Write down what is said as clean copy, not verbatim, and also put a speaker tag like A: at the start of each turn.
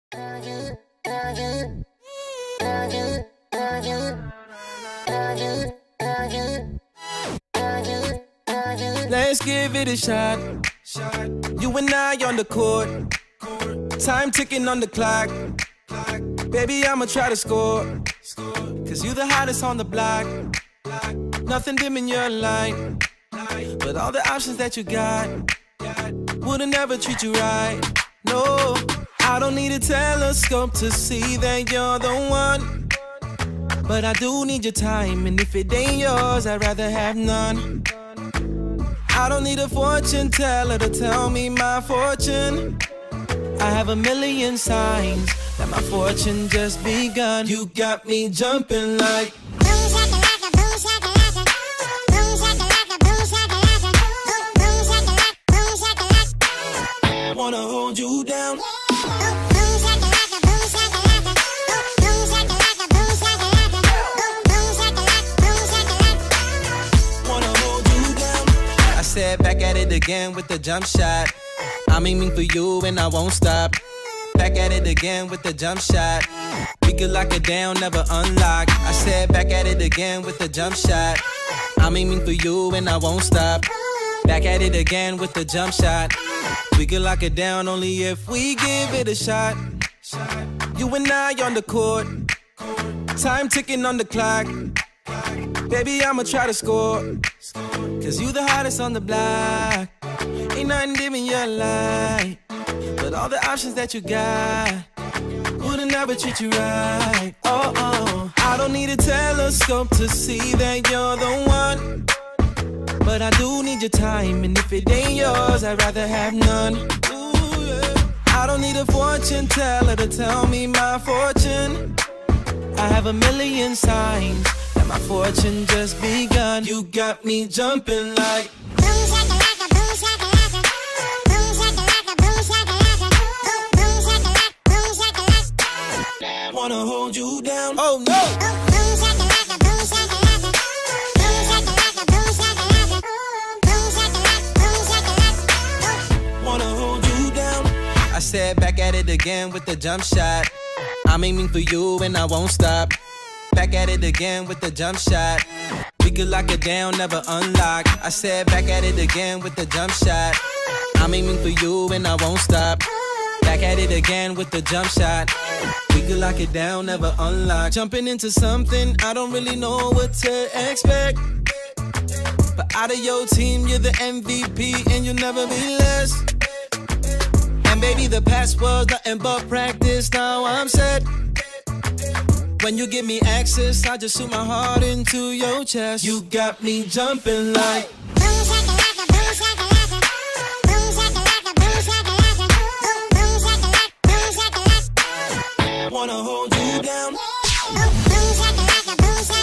A: Let's give it a shot. You and I on the court. Time ticking on the clock. Baby, I'ma try to score. Cause you the hottest on the block. Nothing dim in your light. But all the options that you got wouldn't ever treat you right. No, I don't need a telescope to see that you're the one. But I do need your time, and if it ain't yours, I'd rather have none. I don't need a fortune teller to tell me my fortune. I have a million signs that my fortune just begun. You got me jumping like boom shakalaka, boom shakalaka, boom shakalaka, boom shakalaka, boom shakalaka, boom shakalaka. Wanna hold you down. Boom shakalaka, boom shakalaka, boom shakalaka, boom shakalaka, boom shakalaka, boom shakalaka. Wanna hold you down. I said back at it again with the jump shot. I'm aiming for you and I won't stop. Back at it again with the jump shot. We could lock it down, never unlock. I said back at it again with the jump shot. I'm aiming for you and I won't stop. Back at it again with the jump shot. We could lock it down only if we give it a shot. You and I on the court. Time ticking on the clock. Baby, I'ma try to score. Cause you the hottest on the block. Ain't nothing dim in your light. But all the options that you got wouldn't ever treat you right. Oh, oh. I don't need a telescope to see that you're the one. But I do need your time, and if it ain't yours, I'd rather have none. Ooh, yeah. I don't need a fortune teller to tell me my fortune. I have a million signs that my fortune just begun. You got me jumping like boom shakalaka, boom shakalaka, boom shakalaka, boom shakalaka, boom shakalaka, boom shakalaka. Wanna hold you down? Oh no! Boom shakalaka, boom shakalaka, boom shakalaka, boom shakalaka, boom shakalaka, boom shakalaka. Wanna hold you down? I said back at it again with the jump shot. I'm aiming for you and I won't stop. Back at it again with the jump shot. We could lock it down, never unlock. I said back at it again with the jump shot. I'm aiming for you and I won't stop. Back at it again with the jump shot. We could lock it down, never unlock. Jumping into something, I don't really know what to expect. But out of your team, you're the MVP and you'll never be less. And baby, the past was nothing but practice, now I'm set. When you give me access, I just shoot my heart into your chest. You got me jumping like boom shakalaka, boom shakalaka, boom shakalaka, boom shakalaka, boom shakalaka, boom shakalaka. Wanna hold you down. Boom shakalaka, boom shakalaka.